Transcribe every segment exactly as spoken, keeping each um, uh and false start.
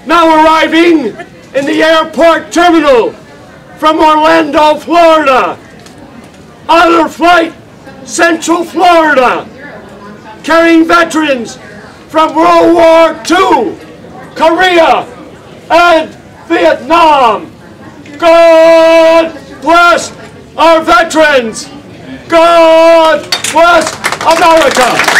Now arriving in the airport terminal from Orlando, Florida. Honor Flight Central Florida, carrying veterans from World War Two, Korea, and Vietnam. God bless our veterans. God bless America.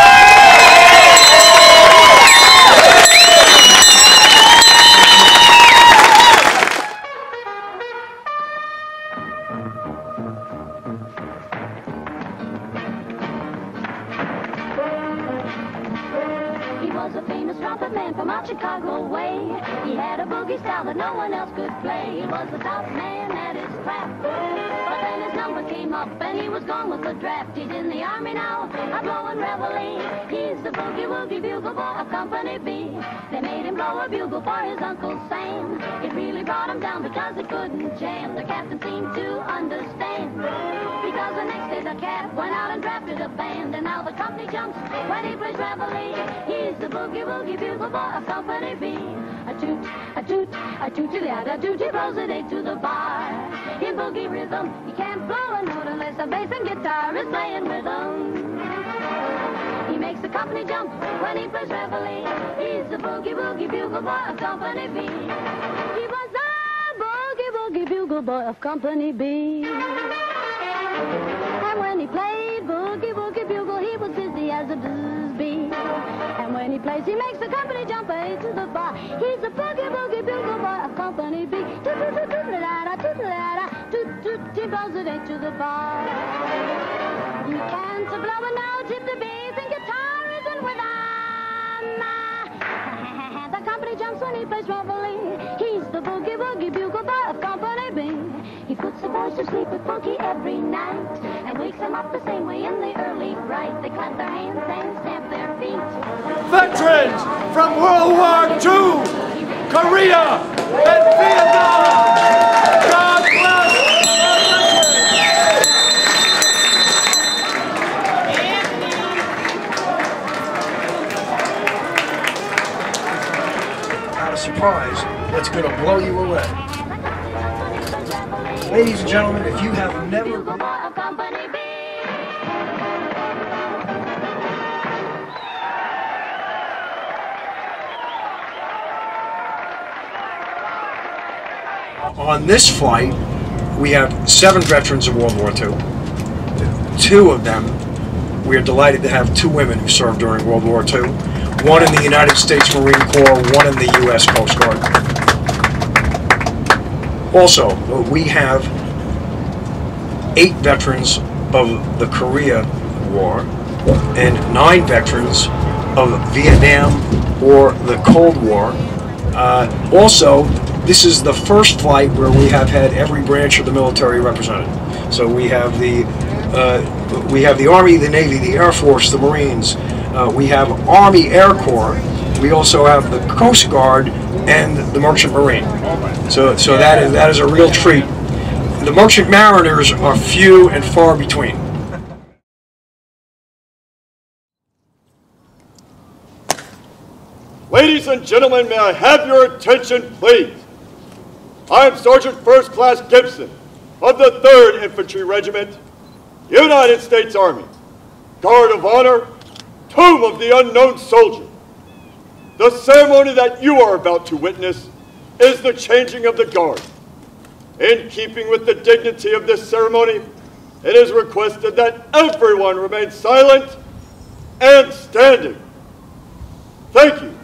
Chicago way. He had a boogie style that no one else could play. He was the top man at his craft. But then his number came up and he was gone with the draft. He's in the army now, a blowing reveille. He's the boogie woogie bugle boy of Company B. They made him blow a bugle for his Uncle Sam. It really brought him down because he couldn't jam. The captain seemed to understand. Because the next day the cap went out and drafted a band. And now the company jumps when he plays reveille. He's the boogie woogie bugle boy of Company B. A toot, a toot, a toot to the other, toot, he blows it eight to the bar. In boogie rhythm, he can't blow a note unless the bass and guitar is playing with him. He makes the company jump when he plays reveille. He's the boogie woogie bugle boy of Company B. He was the boogie woogie bugle boy of Company B. And when he played boogie woogie bugle, he was busy as a blues bee. And when he plays, he makes the company jump eight to the bar. He's the boogie woogie bugle boy of Company B. Toot toot toot toot la da toot la da toot toot. He blows it eight to the bar. You can't blow a note if the bass and guitar isn't with him. The company jumps when he plays reveille. He's the boogie woogie bugle boy of Company B. He puts the boys to sleep with funky every night and wakes them up the same way in the early bright. They clap their hands and stamp their feet. Veterans from World War Two, Korea, and Vietnam. God bless our Not a surprise that's going to blow you away. Ladies and gentlemen, if you have never... On this flight, we have seven veterans of World War Two. Two of them, we are delighted to have two women who served during World War Two. One in the United States Marine Corps, one in the U S Coast Guard. Also, we have eight veterans of the Korea War and nine veterans of Vietnam or the Cold War. Uh, also, this is the first flight where we have had every branch of the military represented. So we have the uh, we have the Army, the Navy, the Air Force, the Marines. Uh, we have Army Air Corp. We also have the Coast Guard and the Merchant Marine. So so that is that is a real treat. The Merchant Mariners are few and far between. Ladies and gentlemen, may I have your attention, please? I am Sergeant First Class Gibson of the third Infantry Regiment, United States Army, Guard of Honor, Tomb of the Unknown Soldier. The ceremony that you are about to witness is the changing of the guard. In keeping with the dignity of this ceremony, it is requested that everyone remain silent and standing. Thank you.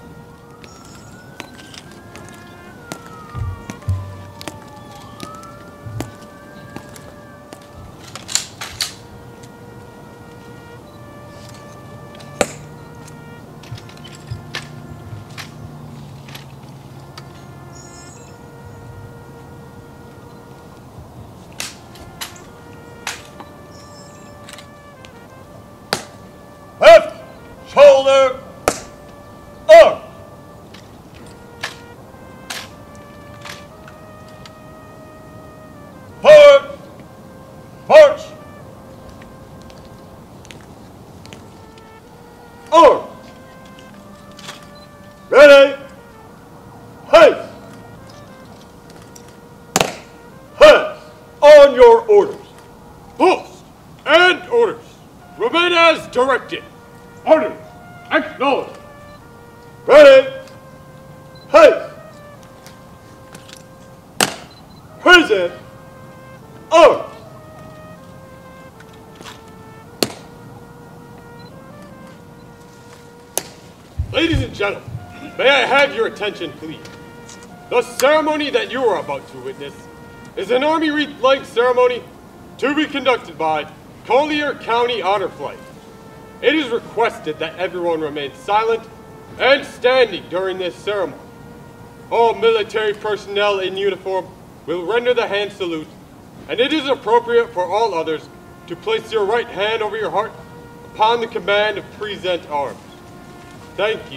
Left shoulder up. Forward, march. Over. Ready, Remain as directed. Order. Acknowledged. Ready. Hey. Present. Arms. Ladies and gentlemen, may I have your attention, please? The ceremony that you are about to witness is an Army wreath-laying ceremony to be conducted by Collier County Honor Flight. It is requested that everyone remain silent and standing during this ceremony. All military personnel in uniform will render the hand salute, and it is appropriate for all others to place your right hand over your heart upon the command of present arms. Thank you.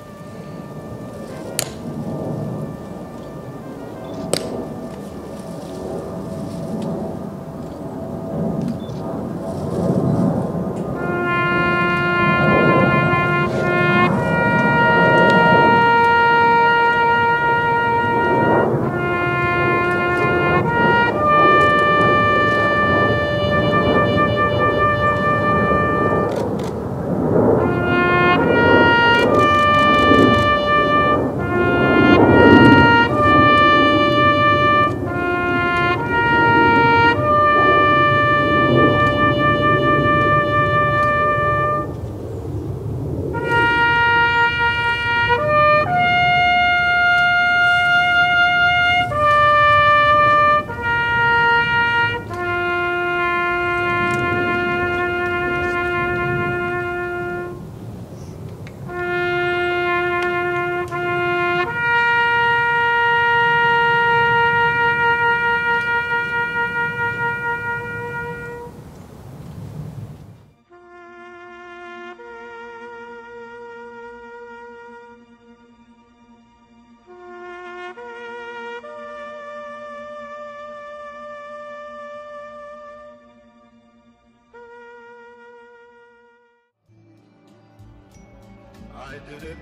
I did it.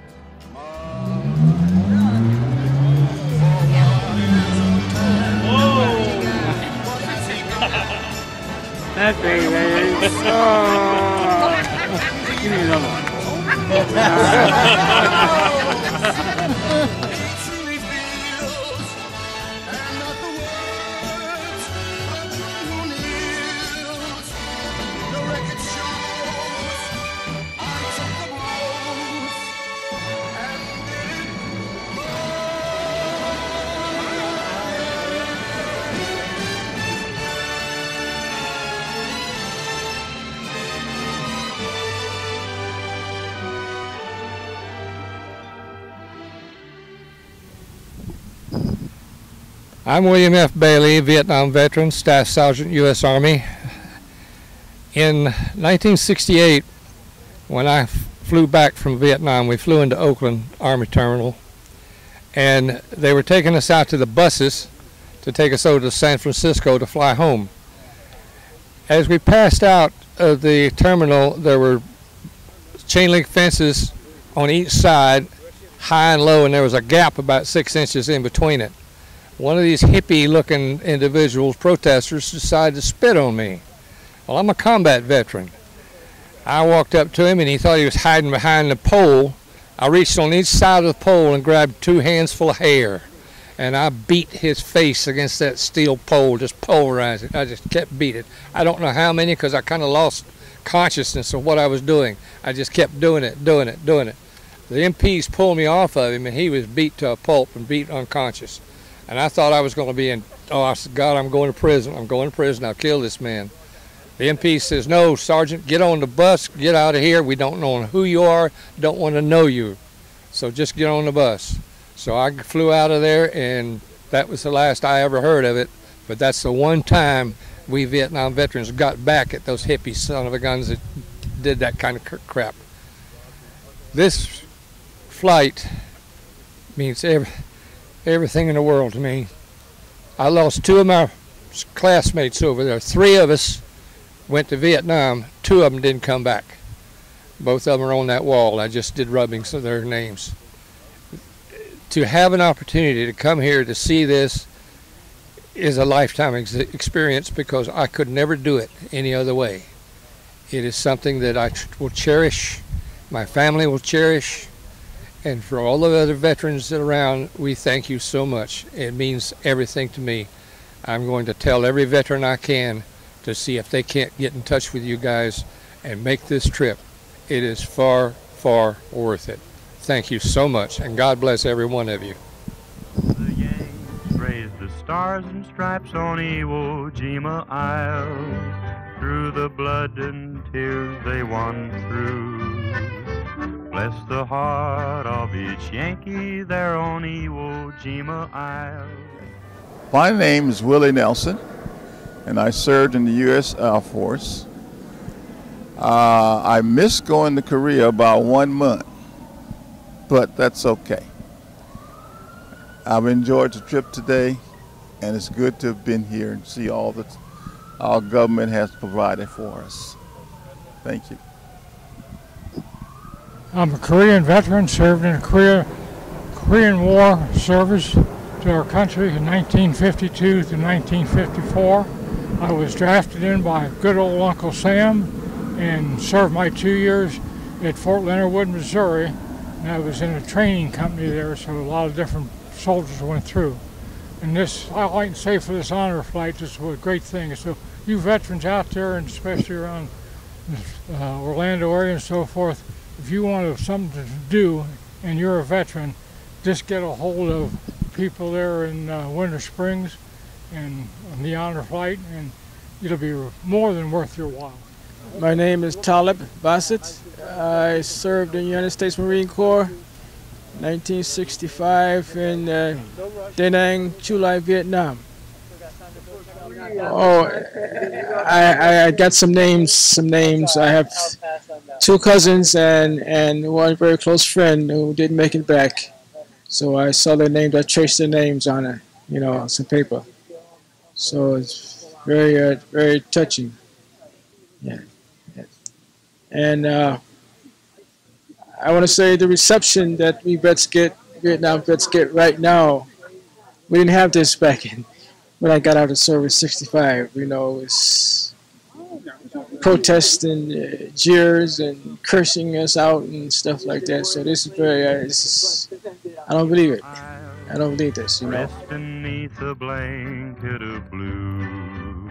That's very, very. Oh. Give me another one. I'm William F. Bailey, Vietnam veteran, Staff Sergeant, U S Army. In nineteen sixty-eight, when I flew back from Vietnam, we flew into Oakland Army Terminal, and they were taking us out to the buses to take us over to San Francisco to fly home. As we passed out of the terminal, there were chain link fences on each side, high and low, and there was a gap about six inches in between it. One of these hippie-looking individuals, protesters, decided to spit on me. Well, I'm a combat veteran. I walked up to him, and he thought he was hiding behind the pole. I reached on each side of the pole and grabbed two hands full of hair, and I beat his face against that steel pole, just pulverized it. I just kept beating it. I don't know how many, because I kind of lost consciousness of what I was doing. I just kept doing it, doing it, doing it. The M Ps pulled me off of him, and he was beat to a pulp and beat unconscious. And I thought I was going to be in, oh, I said, God, I'm going to prison. I'm going to prison. I'll kill this man. The M P says, no, Sergeant, get on the bus. Get out of here. We don't know who you are. Don't want to know you. So just get on the bus. So I flew out of there, and that was the last I ever heard of it. But that's the one time we Vietnam veterans got back at those hippie son of a guns that did that kind of crap. This flight means every, everything in the world to me. I lost two of my classmates over there. Three of us went to Vietnam. Two of them didn't come back. Both of them are on that wall. I just did rubbings of their names. To have an opportunity to come here to see this is a lifetime ex experience, because I could never do it any other way. It is something that I will cherish, my family will cherish, and for all the other veterans around, we thank you so much. It means everything to me. I'm going to tell every veteran I can to see if they can't get in touch with you guys and make this trip. It is far, far worth it. Thank you so much, and God bless every one of you. The Yanks raised the stars and stripes on Iwo Jima Isle. Through the blood and tears they won through. Bless the heart of each Yankee there on Iwo Jima Isle. My name is Willie Nelson, and I served in the U S Air Force. Uh, I missed going to Korea about one month, but that's okay. I've enjoyed the trip today, and it's good to have been here and see all that our government has provided for us. Thank you. I'm a Korean veteran, served in the Korea, Korean War service to our country in nineteen fifty-two to nineteen fifty-four. I was drafted in by good old Uncle Sam and served my two years at Fort Leonard Wood, Missouri. And I was in a training company there, so a lot of different soldiers went through. And this, I like to say for this honor flight, this was a great thing. So you veterans out there, and especially around uh, Orlando area and so forth, if you want something to do and you're a veteran, just get a hold of people there in uh, Winter Springs and on the honor flight, and it'll be more than worth your while. My name is Talib Bassett. I served in the United States Marine Corps nineteen sixty-five in uh, Da Nang, Chu Lai, Vietnam. Oh, I, I got some names, some names. I have two cousins and, and one very close friend who didn't make it back. So I saw their names, I traced their names on it, you know, on some paper. So it's very, uh, very touching. Yeah. And uh, I want to say the reception that we vets get, Vietnam vets get right now, we didn't have this back in when I got out of service, sixty-five. You know, it's protests and uh, jeers and cursing us out and stuff like that. So this is very, uh, this is, I don't believe it. I don't believe this, you know. Rest beneath a blanket of blue.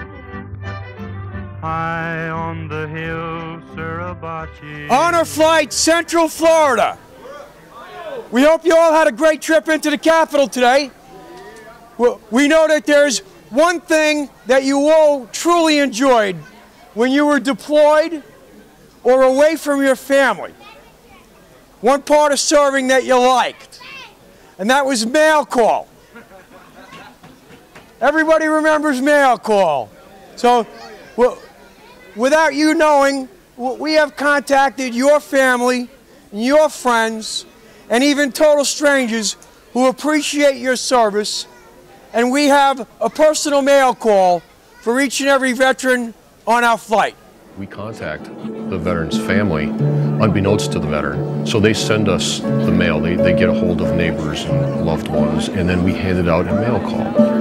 High on the hill, Suribachi. Honor Flight, Central Florida. We hope you all had a great trip into the Capitol today. We know that there's one thing that you all truly enjoyed when you were deployed or away from your family. One part of serving that you liked, and that was mail call. Everybody remembers mail call. So, well, without you knowing, we have contacted your family, your friends, and even total strangers who appreciate your service. And we have a personal mail call for each and every veteran on our flight. We contact the veteran's family unbeknownst to the veteran. So they send us the mail. They, they get a hold of neighbors and loved ones, and then we hand it out in mail call.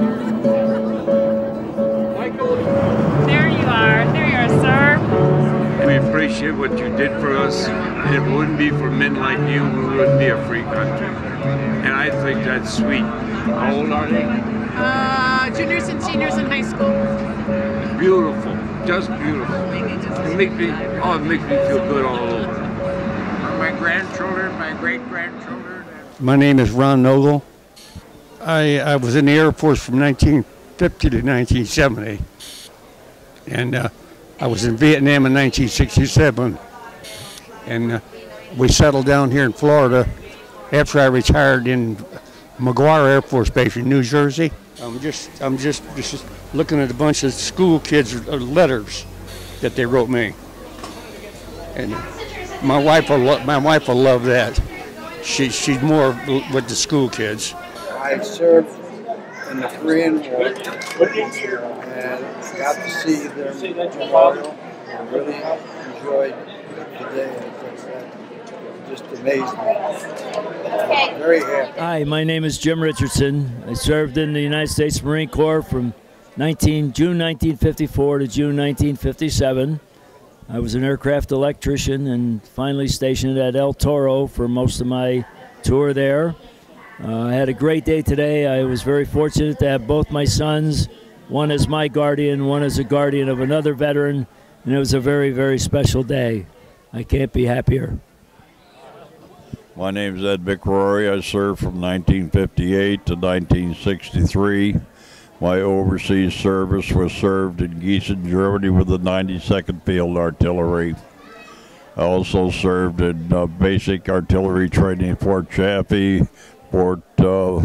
There you are. There you are, sir. We appreciate what you did for us. If it wouldn't be for men like you, we wouldn't be a free country. And I think that's sweet. How old are they? Uh, juniors and seniors in high school. Beautiful, just beautiful. It makes me, oh, it makes me feel good all over. My grandchildren, my great-grandchildren. My name is Ron Nogle. I, I was in the Air Force from nineteen fifty to nineteen seventy. And uh, I was in Vietnam in nineteen sixty-seven. And uh, we settled down here in Florida after I retired in McGuire Air Force Base in New Jersey. I'm just, I'm just, just looking at a bunch of school kids' letters that they wrote me, and my wife will, lo my wife will love that. She, she's more with the school kids. I served in the Korean War and got to see them tomorrow and really enjoyed the day. Just amazed me. I'm very happy. Hi, my name is Jim Richardson. I served in the United States Marine Corps from June nineteen fifty-four to June nineteen fifty-seven. I was an aircraft electrician and finally stationed at El Toro for most of my tour there. Uh, I had a great day today. I was very fortunate to have both my sons, one as my guardian, one as a guardian of another veteran, and it was a very, very special day. I can't be happier. My name is Ed McRory. I served from nineteen fifty-eight to nineteen sixty-three. My overseas service was served in Gießen, Germany with the ninety-second Field Artillery. I also served in uh, basic artillery training at Fort Chaffee, Fort, uh,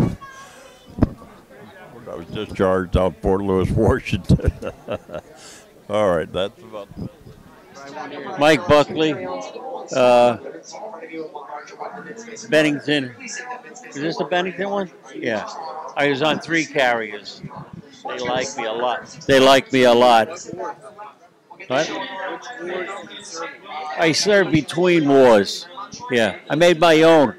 I was discharged out of Fort Lewis, Washington. All right, that's about Mike Buckley, uh, Bennington. Is this the Bennington one? Yeah. I was on three carriers. They like me a lot. They like me a lot. What? I served between wars. Yeah. I made my own.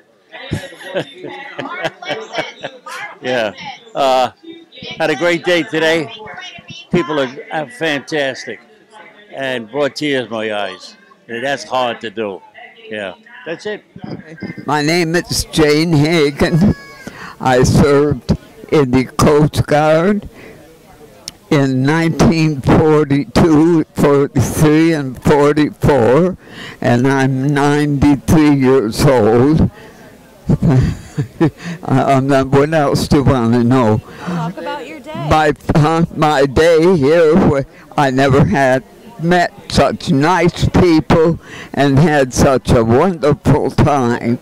Yeah. Uh, had a great day today. People are, are fantastic. And brought tears to my eyes. And that's hard to do. Yeah. That's it. My name is Jane Hagan. I served in the Coast Guard in nineteen forty-two, forty-three, and forty-four, and I'm ninety-three years old. um, what else do you want to know? Talk about your day. My, uh, my day here, I never had met such nice people and had such a wonderful time.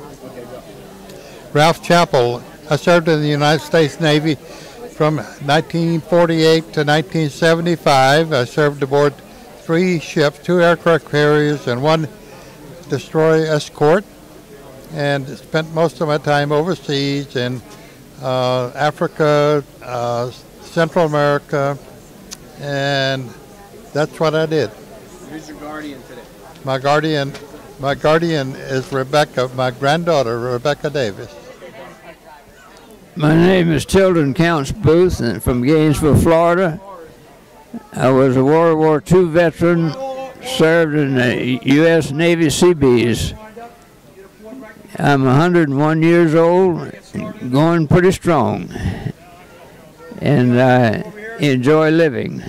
Ralph Chappell. I served in the United States Navy from nineteen forty-eight to nineteen seventy-five. I served aboard three ships, two aircraft carriers and one destroyer escort, and spent most of my time overseas in uh, Africa, uh, Central America, and that's what I did. Who's your guardian today? My guardian, my guardian is Rebecca, my granddaughter, Rebecca Davis. My name is Tilden Counts Booth, and from Gainesville, Florida. I was a World War Two veteran, served in the U S Navy Seabees. I'm one hundred and one years old, going pretty strong, and I enjoy living.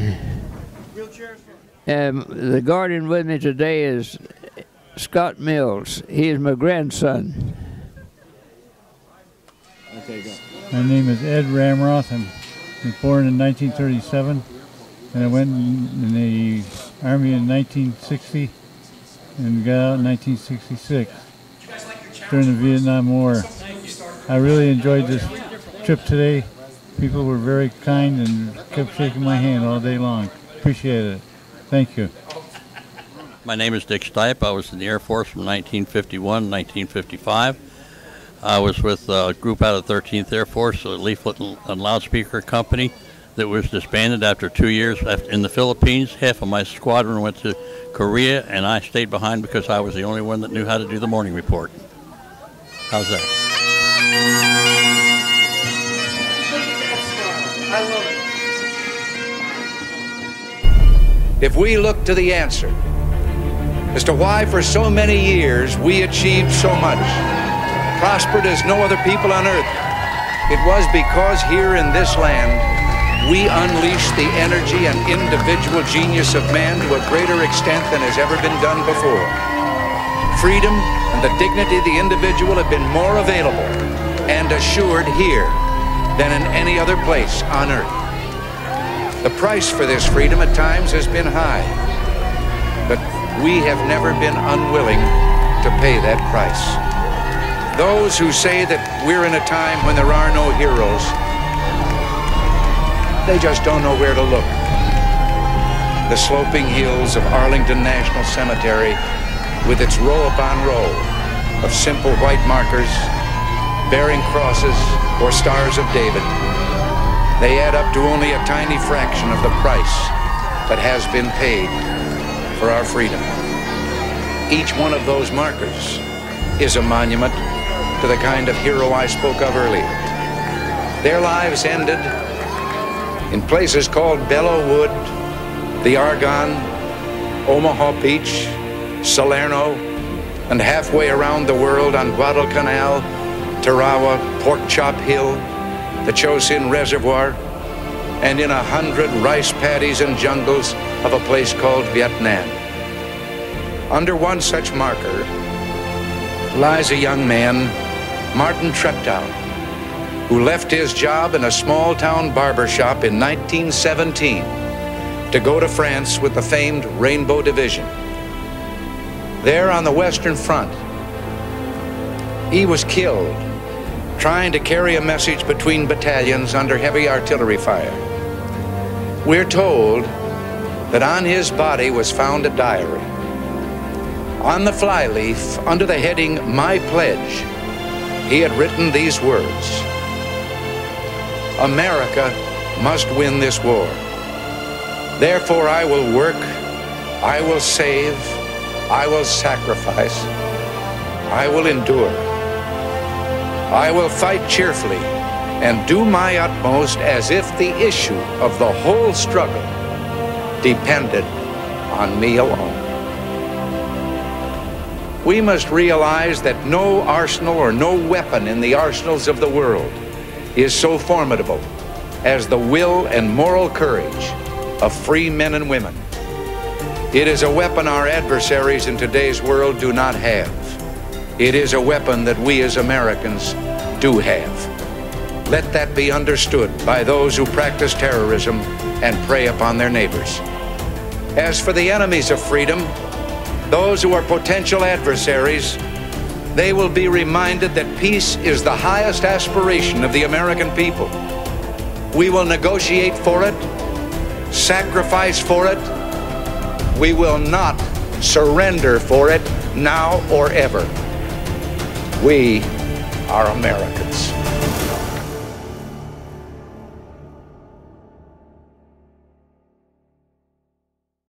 Um, the guardian with me today is Scott Mills. He is my grandson. Okay, go. My name is Ed Ramroth. I was born in nineteen thirty-seven, and I went in the Army in nineteen sixty and got out in nineteen sixty-six during the Vietnam War. I really enjoyed this trip today. People were very kind and kept shaking my hand all day long. Appreciate it. Thank you. My name is Dick Stipe. I was in the Air Force from nineteen fifty-one to nineteen fifty-five. I was with a group out of thirteenth Air Force, a leaflet and loudspeaker company that was disbanded after two years in the Philippines. Half of my squadron went to Korea, and I stayed behind because I was the only one that knew how to do the morning report. How's that? I love it. If we look to the answer as to why for so many years we achieved so much, prospered as no other people on earth, it was because here in this land we unleashed the energy and individual genius of man to a greater extent than has ever been done before. Freedom and the dignity of the individual have been more available and assured here than in any other place on earth. The price for this freedom at times has been high, but we have never been unwilling to pay that price. Those who say that we're in a time when there are no heroes, they just don't know where to look. The sloping hills of Arlington National Cemetery, with its row upon row of simple white markers bearing crosses or stars of David, they add up to only a tiny fraction of the price that has been paid for our freedom. Each one of those markers is a monument to the kind of hero I spoke of earlier. Their lives ended in places called Belleau Wood, the Argonne, Omaha Beach, Salerno, and halfway around the world on Guadalcanal, Tarawa, Pork Chop Hill, the Chosin Reservoir, and in a hundred rice paddies and jungles of a place called Vietnam. Under one such marker lies a young man, Martin Treptow, who left his job in a small-town barber shop in nineteen seventeen to go to France with the famed Rainbow Division. There on the Western Front, he was killed trying to carry a message between battalions under heavy artillery fire. We're told that on his body was found a diary. On the flyleaf, under the heading, My Pledge, he had written these words: America must win this war. Therefore I will work, I will save, I will sacrifice, I will endure. I will fight cheerfully and do my utmost as if the issue of the whole struggle depended on me alone. We must realize that no arsenal or no weapon in the arsenals of the world is so formidable as the will and moral courage of free men and women. It is a weapon our adversaries in today's world do not have. It is a weapon that we as Americans do have. Let that be understood by those who practice terrorism and prey upon their neighbors. As for the enemies of freedom, those who are potential adversaries, they will be reminded that peace is the highest aspiration of the American people. We will negotiate for it, sacrifice for it. We will not surrender for it now or ever. We are Americans.